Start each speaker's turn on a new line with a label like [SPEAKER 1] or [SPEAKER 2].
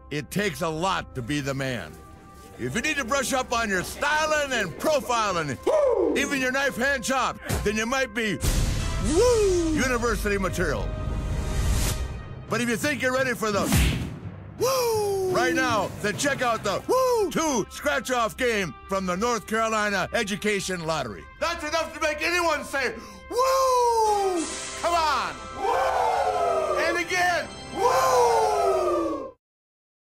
[SPEAKER 1] It takes a lot to be the man. If you need to brush up on your styling and profiling, even your knife hand chop, then you might be university material. But if you think you're ready for the right now, then check out the 2 scratch-off game from the North Carolina Education Lottery. That's enough to make anyone say, woo! Come on! Woo! And again, woo!